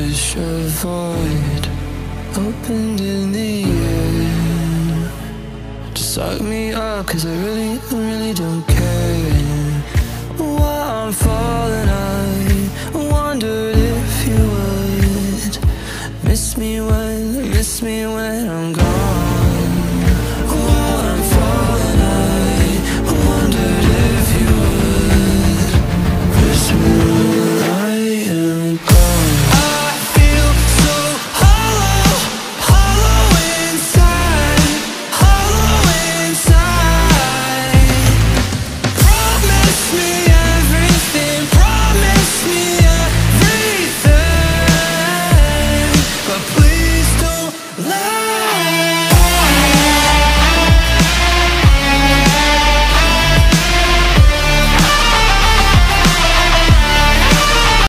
wish a void opened in the air to suck me up, cause I really don't care. While I'm falling, I wondered if you would miss me when I'm gone.